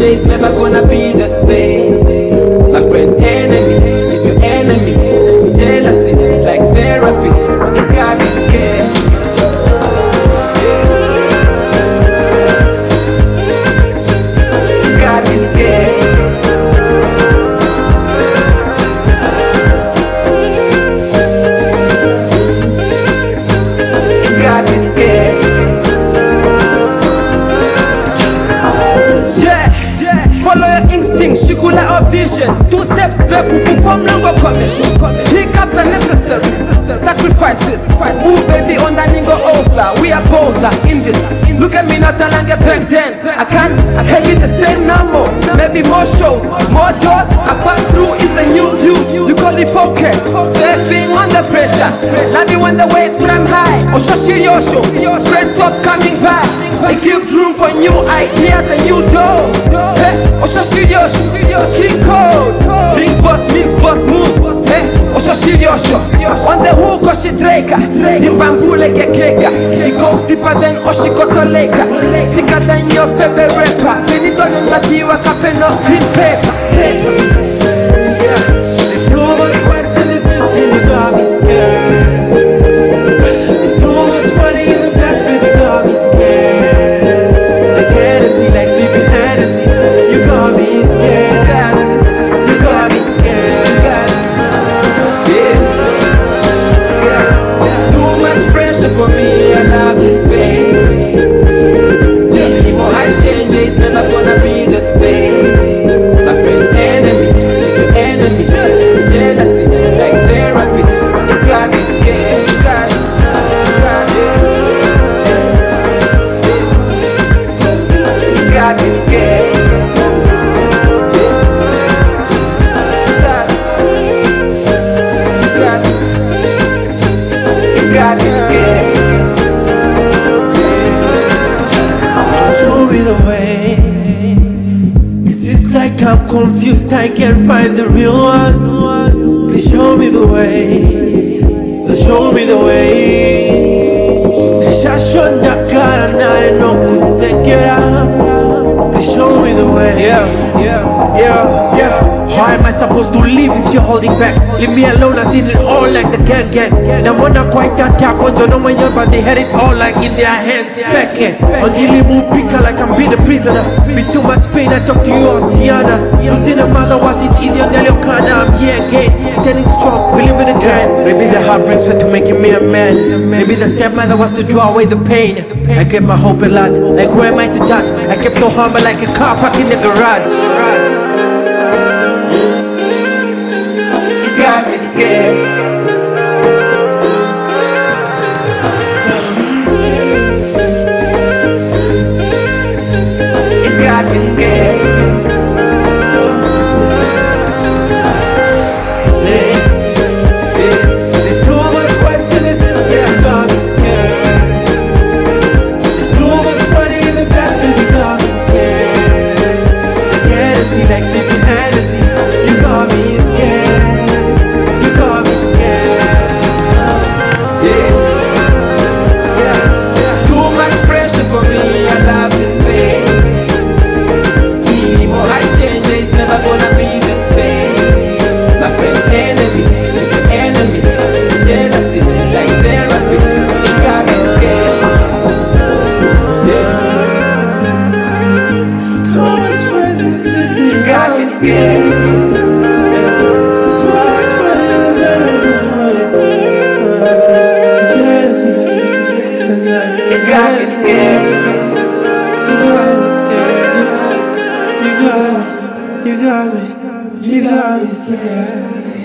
it's never gonna be the same. My friend's enemy is your enemy. Jealousy is like therapy, it got me scared. It got me scared. It got me scared. Follow your instincts, shikula or visions. 2 steps back, who perform longer commission. Hiccups are necessary, sacrifices. Ooh baby, on that ningo altar. We are both in this. Look at me not long back then. I can't have it the same number. Maybe more shows, more doors. I pass through is a new view. You call it focus, surfing under pressure. Love it when the waves climb high. Oshoshi Yosho, friends stop coming back. It gives room for new ideas and new doors. Hey, Oshoshi Yosho, King Code. Big boss means boss moves. Hey, Oshoshi Yosho, on the hook Oshidraker. Nimbambule Gekeka. It goes deeper than Oshikoto Leka. Sicker than your favorite rapper. Benito Nyatiwa Kapeno green paper. There's too much wax in the system, you got me scared. There's too much money in the back, baby, got me scared. Like Hennessy, like sipping Hennessy, you got me scared. You got me scared. Too much pressure for me, I love this pain. More high change, it's never gonna be the same. My friend's enemy is your enemy. Jealousy is like therapy, it got me scared. It got me scared. It got me scared. It got me scared. Show me the way. It seems like I'm confused, I can't find the real ones. Please show me the way. Please show me the way. Shashonda kara nare no kusekera. Please show me the way. Yeah. How am I supposed to live if you're holding back? Leave me alone, I seen it all like the gang. Now wanna quite attack on Jono when you're but they had it all like in their hands. Back in, on Gilly move picker like I'm being a prisoner. With too much pain, I talk to you, Oceana. Losing a mother wasn't easy on Deliocana. I'm here again, standing strong, believing again. Maybe the heartbreaks were to making me a man. Maybe the stepmother was to draw away the pain. I kept my hope at last, like who am I to judge? I kept so humble like a car parked in the garage. It got me scared. It got me scared. There's too much wax in the system, yeah, got me scared. There's too much money in the back, baby, got me scared. Like Hennessy, like sipping Hennessy, you got me scared. You got me scared. Yeah. Too much pressure for me, I love this pain. Any more high change, it's never gonna be the same. My friend's enemy is your enemy. Jealousy is like therapy, it got me scared. Too much wax in the system, It got me scared. It got me scared. You got me scared.